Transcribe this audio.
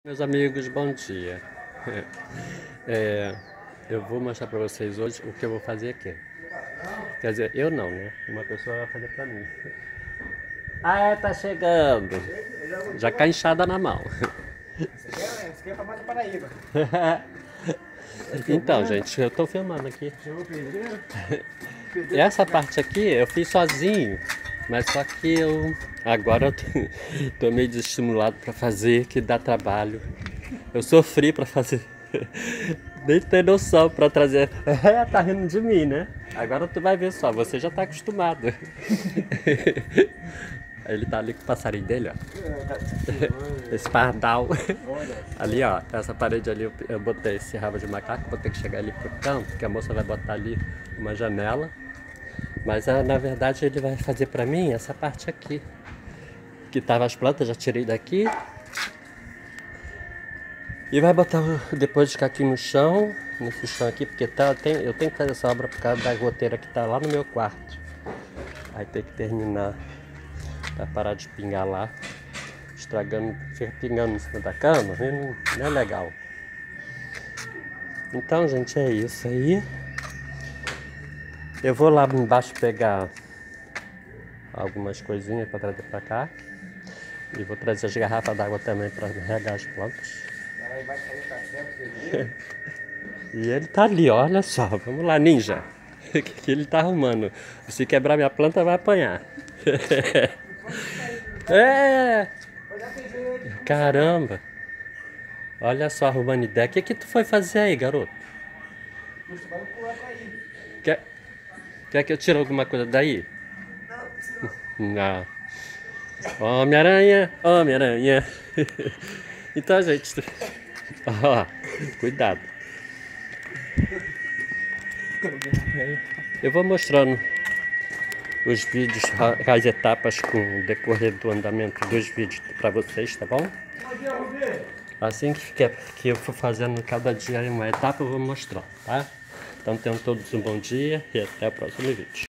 Meus amigos, bom dia. Eu vou mostrar para vocês hoje o que eu vou fazer aqui. Quer dizer, eu não, né? Uma pessoa vai fazer para mim. Ah, tá chegando. Já com a enxada na mão. Isso aqui é pra mais Paraíba. Então, gente, eu tô filmando aqui. Essa parte aqui eu fiz sozinho. Mas só que agora eu tô meio desestimulado para fazer, que dá trabalho. Eu sofri para fazer. Nem tem noção para trazer. Tá rindo de mim, né? Agora tu vai ver só, você já tá acostumado. Ele tá ali com o passarinho dele, ó. Esse pardal. Ali, ó, essa parede ali eu botei esse rabo de macaco, vou ter que chegar ali pro canto, que a moça vai botar ali uma janela. Mas na verdade ele vai fazer pra mim essa parte aqui. Que tava as plantas, já tirei daqui. E vai botar depois de aqui no chão, nesse chão aqui, porque eu tenho que fazer essa obra por causa da goteira que tá lá no meu quarto. Aí tem que terminar pra parar de pingar lá, estragando, fica pingando em cima da cama, não é legal. Então, gente, é isso aí. Eu vou lá embaixo pegar algumas coisinhas para trazer para cá. E vou trazer as garrafas d'água também para regar as plantas. E ele tá ali, olha só. Vamos lá, ninja. Que ele tá arrumando. Se quebrar minha planta, vai apanhar. É! Caramba! Olha só, arrumando ideia. O que tu foi fazer aí, garoto? Quer que eu tire alguma coisa daí? Não. Homem-Aranha, Homem-Aranha. Então, gente, ó, cuidado. Eu vou mostrando os vídeos, as etapas com o decorrer do andamento dos vídeos para vocês, tá bom? Assim que eu for fazendo cada dia uma etapa, eu vou mostrar, tá? Então tenham todos um bom dia e até o próximo vídeo.